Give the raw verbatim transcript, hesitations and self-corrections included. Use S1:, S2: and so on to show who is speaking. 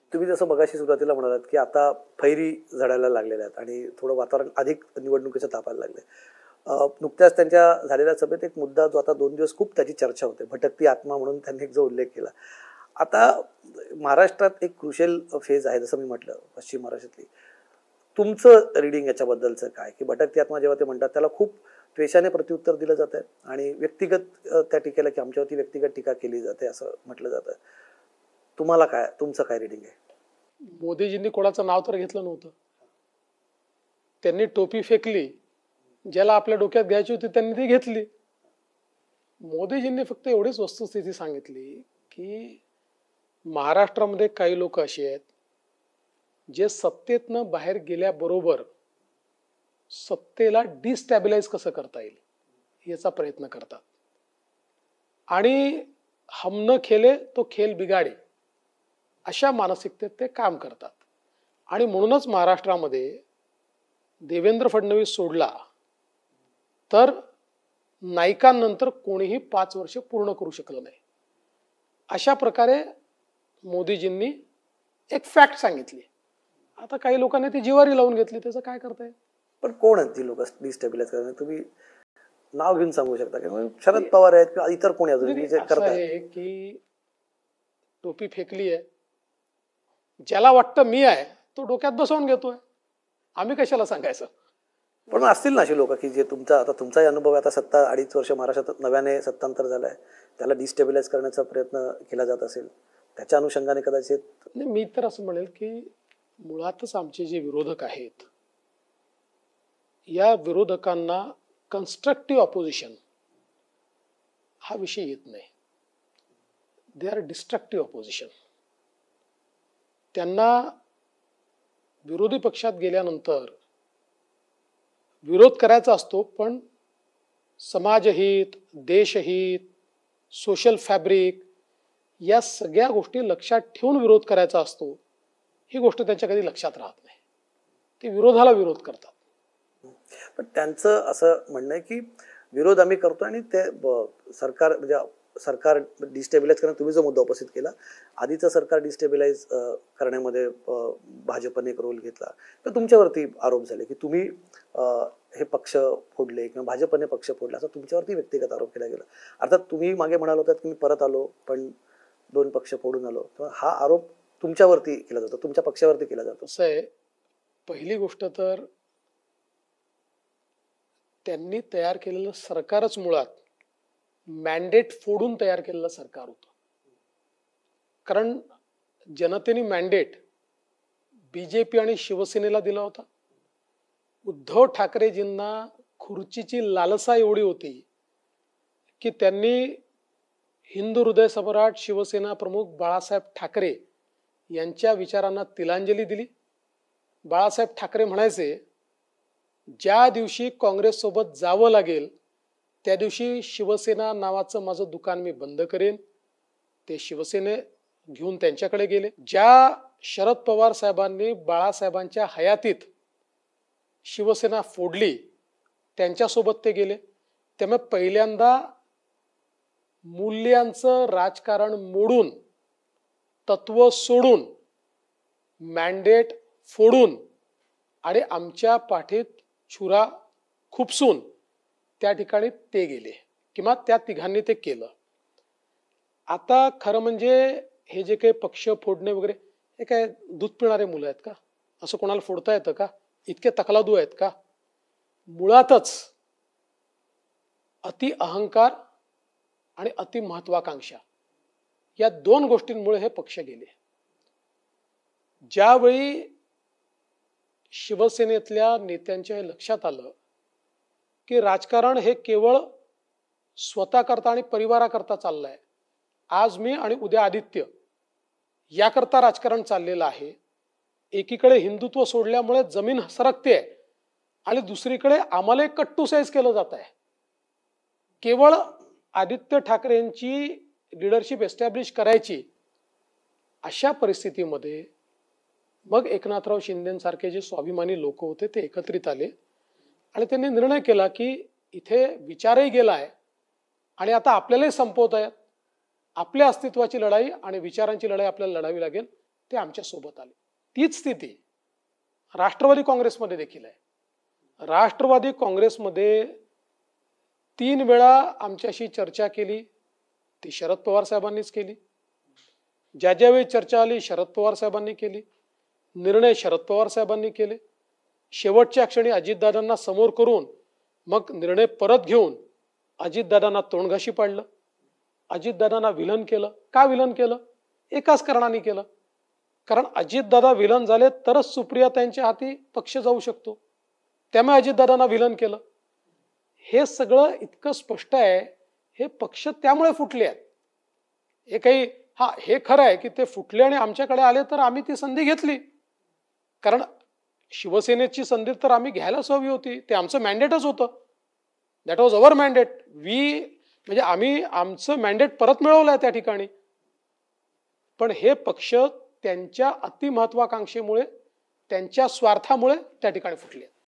S1: तुम्ही जसं मगाशी सुरुवातीला म्हणालात की आता फैरी झडायला लागलेल्या आहेत आणि थोडं वातावरण अधिक निवडणुकीचं तापायला लागले. नुकत्याच त्यांच्या झालेल्या सभेत एक मुद्दा जो आता दोन दिवस खूप त्याची चर्चा होते, भटकती आत्मा म्हणून त्यांनी एक जो उल्लेख केला. आता महाराष्ट्रात एक क्रुशियल फेज आहे जसं मी म्हटलं पश्चिम महाराष्ट्रातली. तुमचं रीडिंग याच्याबद्दलचं काय की भटकती आत्मा जेव्हा ते म्हणतात त्याला खूप द्वेषाने प्रत्युत्तर दिलं जात आहे आणि व्यक्तिगत त्या टीकेला की आमच्यावरती व्यक्तिगत टीका केली जाते असं म्हटलं जातं. तुम्हाला काय, तुमचं काय रीडिंग आहे?
S2: मोदीजींनी कोणाचं नाव तर घेतलं नव्हतं. त्यांनी टोपी फेकली, ज्याला आपल्या डोक्यात घ्यायची होती त्यांनी ती घेतली. मोदीजींनी फक्त एवढीच वस्तुस्थिती सांगितली की महाराष्ट्रामध्ये काही लोक असे आहेत जे सत्तेतनं बाहेर गेल्याबरोबर सत्तेला डिस्टॅबिलाइज कसं करता येईल याचा प्रयत्न करतात आणि हम न खेले तो खेल बिगाडे अशा मानसिकतेत ते काम करतात. आणि म्हणूनच महाराष्ट्रामध्ये देवेंद्र फडणवीस सोडला तर नाईकांनंतर कोणीही पाच वर्ष पूर्ण करू शकलं नाही. अशा प्रकारे मोदीजींनी एक फॅक्ट सांगितली. आता काही लोकांनी ती जिवारी लावून घेतली, त्याचं काय करताय?
S1: पण कोण आहेत ती लोक डिस्टेबिलाइज करणार? तुम्ही नाव घेऊन सांगू शकता की शरद पवार आहेत किंवा इतर कोणी अजून जे करतात?
S2: की टोपी फेकली आहे, ज्याला वाटतं मी आहे तो डोक्यात बसवून घेतोय, आम्ही कशाला सांगायचं?
S1: पण असतील ना अशी लोक की जे तुमचा आता तुमचाही अनुभव आता सत्ता अडीच वर्ष महाराष्ट्रात नव्याने सत्तांतर झालंय, त्याला डिस्टेबिलाइज करण्याचा प्रयत्न केला जात असेल, त्याच्या अनुषंगाने कदाचित.
S2: मी तर असं म्हणेल की मुळातच आमचे जे विरोधक आहेत या विरोधकांना कन्स्ट्रक्टिव्ह ऑपोजिशन हा विषय येत नाही. They are destructive opposition. त्यांना विरोधी पक्षात गेल्यानंतर विरोध करायचा असतो, पण समाजहित, देशहित, सोशल फॅब्रिक या सगळ्या गोष्टी लक्षात ठेवून विरोध करायचा असतो. ही गोष्ट त्यांच्या कधी लक्षात राहत नाही. ते विरोधाला विरोध करतात.
S1: पण त्यांचं असं म्हणणं आहे की विरोध आम्ही करतो आणि ते सरकार म्हणजे सरकार डिस्टेबिलाइज करणं, तुम्ही जो मुद्दा उपस्थित केला, आधीचं सरकार डिस्टेबिलाइज करण्यामध्ये भाजपने एक रोल घेतला, तर तुमच्यावरती आरोप झाले की तुम्ही हे पक्ष फोडले किंवा भाजपने पक्ष फोडला असं तुमच्यावरती व्यक्तिगत आरोप केला गेला. अर्थात तुम्ही मागे म्हणाला होतात की मी परत आलो पण दोन पक्ष फोडून आलो, तर हा आरोप तुमच्यावरती केला जातो, तुमच्या पक्षावरती केला जातो.
S2: असं आहे, पहिली गोष्ट तर त्यांनी तयार केलेलं सरकारच मुळात मॅन्डेट फोडून तयार केलेलं सरकार होतं. कारण जनतेने मॅन्डेट बीजेपी आणि शिवसेनेला दिला होता. उद्धव ठाकरेजींना खुर्चीची लालसा एवढी होती की त्यांनी हिंदू हृदय सम्राट शिवसेना प्रमुख बाळासाहेब ठाकरे यांच्या विचारांना तिलांजली दिली. बाळासाहेब ठाकरे म्हणायचे, ज्या दिवशी काँग्रेस सोबत जावं लागेल त्या दिवशी शिवसेना नावाचं माझं दुकान मी बंद करेन. ते शिवसेने घेऊन त्यांच्याकडे गेले. ज्या शरद पवार साहेबांनी बाळासाहेबांच्या हयातीत शिवसेना फोडली त्यांच्यासोबत ते गेले. त्यामुळे पहिल्यांदा मूल्यांचं राजकारण मोडून, तत्व सोडून, मॅन्डेट फोडून आणि आमच्या पाठीत छुरा खुपसून त्या ठिकाणी ते गेले किंवा त्या तिघांनी ते केलं. आता खरं म्हणजे हे जे काही पक्ष फोडणे वगैरे हे काय दूध पिणारे मुलं आहेत का? असं कोणाला फोडता येतं का? इतके तकलादू आहेत का? मुळातच अति अहंकार आणि अति महत्वाकांक्षा या दोन गोष्टींमुळे हे पक्ष गेले. ज्यावेळी शिवसेनेतल्या नेत्यांच्या हे लक्षात आलं की राजकारण हे केवळ स्वतः करता आणि परिवाराकरता चाललंय, आज मी आणि उद्या आदित्य याकरता राजकारण चाललेलं आहे. एकीकडे हिंदुत्व सोडल्यामुळे जमीन सरकते आणि दुसरीकडे आम्हाला कट्टुसाईज केलं जात आहे. केवळ आदित्य ठाकरेंची लीडरशिप एस्टॅब्लिश करायची. अशा परिस्थितीमध्ये मग एकनाथराव शिंदेसारखे जे स्वाभिमानी लोक होते ते एकत्रित आले आणि त्यांनी निर्णय केला की इथे विचारही गेलाय आणि आता आपल्यालाही संपवत आहेत. आपल्या अस्तित्वाची लढाई आणि विचारांची लढाई आपल्याला लढावी लागेल. ते आमच्या सोबत आले. तीच स्थिती राष्ट्रवादी काँग्रेसमध्ये देखील आहे. राष्ट्रवादी काँग्रेसमध्ये तीन वेळा आमच्याशी चर्चा केली, ती शरद पवार साहेबांनीच केली. ज्या ज्यावेळी चर्चा आली शरद पवार साहेबांनी केली, निर्णय शरद पवार साहेबांनी केले. शेवटच्या क्षणी अजितदादांना समोर करून मग निर्णय परत घेऊन अजितदादांना तोंडघाशी पाडलं, अजितदादांना विलन केलं. का विलन केलं? एकाच कारणाने केलं, कारण अजितदादा विलन झाले तरच सुप्रियाताईंच्या हाती पक्ष जाऊ शकतो, त्यामुळे अजितदादांना विलन केलं. हे सगळं इतकं स्पष्ट आहे. हे पक्ष त्यामुळे फुटले आहेत. हे काही हा हे खरं आहे की ते फुटले आणि आमच्याकडे आले तर आम्ही ती संधी घेतली, कारण शिवसेनेची संधी तर आम्ही घ्यायलाच हवी होती. ते आमचं मॅन्डेटच होतं. That was our mandate. We म्हणजे आम्ही आमचं मॅन्डेट परत मिळवलंय त्या ठिकाणी. पण हे पक्ष त्यांच्या अतिमहत्वाकांक्षेमुळे, त्यांच्या स्वार्थामुळे त्या ठिकाणी फुटले.